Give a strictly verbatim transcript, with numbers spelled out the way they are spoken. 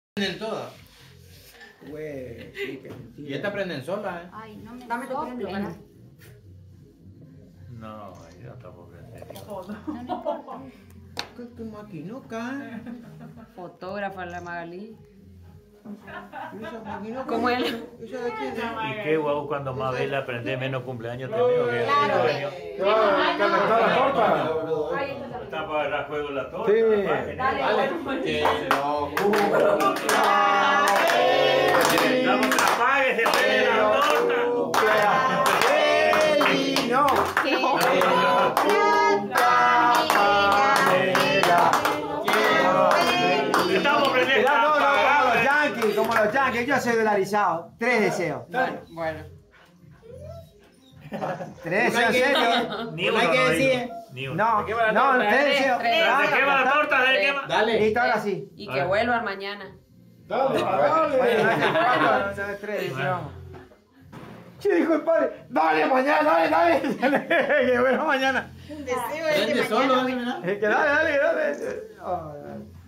Prenden todas. Güey, sí, qué mentira. Y estas prenden solas, ¿eh? Ay, no me Dame tu prendo, soplen. ¿verdad? No, yo tampoco prende. No me importa. ¿Qué tu maquinoca? Fotógrafa la Magalí. ¿Y esa maquinoca? ¿Cómo él? ¿Esa de quién es? ¿Y qué guau cuando más vela prende menos cumpleaños tenemos que Claro. años? Claro, calentar la torta. Está para agarrar juego la torta. Sí. papá, genial. Dale. Que lo cumpla. Estamos apague, se prende la torta. ¡Ey, no! Que ¡Que lo cumpla, Pamela! Estamos prendiendo. Mirá, no, no, como los yankees, como los yankees, yo soy dolarizado. Tres deseos. Bueno. Tres deseos serios. Ni No uno, hay que no decir. digo. Ni uno. No, quema la no, torta. tres Tres, deseos. tres. Ah, ¿Se quema la torta? ¿Se quema? Dale. Listo, ahora sí. Y que vuelvan mañana. Dale, Bueno, no dale. hace cuatro, no hace tres deseos. ¿Qué dijo el padre? Dale, mañana, dale, dale. Que bueno, mañana. un deseo Prende de solo, mañana. ¿eh? Mira. Que dale, dale, dale. Ay, ay.